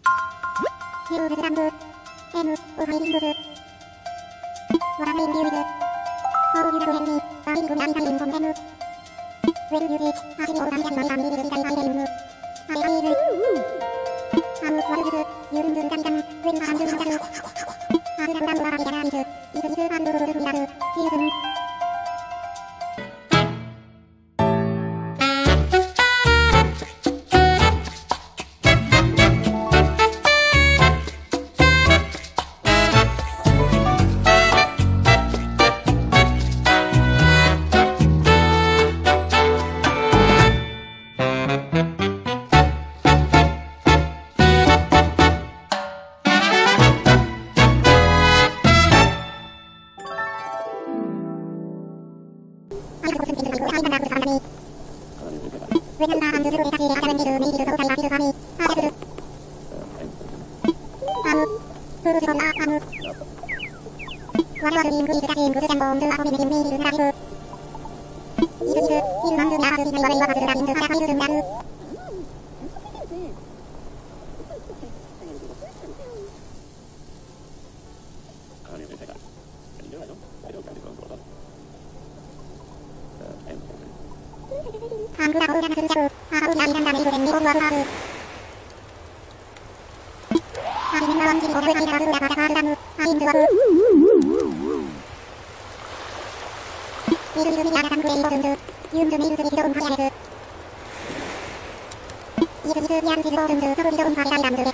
ユーズランド M オハイリングズワラメインデューズオーユラドヘンリーアイリングナイタインコンデムウェルユージーアシリオーダイヤリマイアミリルリタイアイレイムアイアイーズアムワルズズユルンズルダリダンウェルアンズルダルアルラウラウアラビダライズイズイズアンドロルフリアルシーズンユーズヤンジロールンドソルリドンファイランド